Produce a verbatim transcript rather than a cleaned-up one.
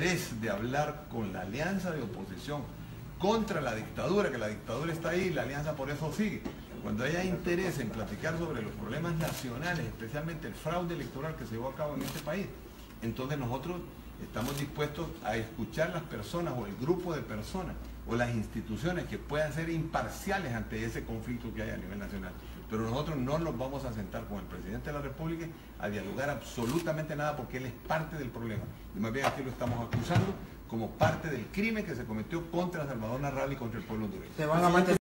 es de hablar con la alianza de oposición contra la dictadura, que la dictadura está ahí y la alianza por eso sigue. Cuando haya interés en platicar sobre los problemas nacionales, especialmente el fraude electoral que se llevó a cabo en este país, entonces nosotros estamos dispuestos a escuchar las personas o el grupo de personas o las instituciones que puedan ser imparciales ante ese conflicto que hay a nivel nacional. Pero nosotros no nos vamos a sentar con el presidente de la República a dialogar absolutamente nada, porque él es parte del problema. Y más bien aquí lo estamos acusando como parte del crimen que se cometió contra Salvador Narral y contra el pueblo hondureño.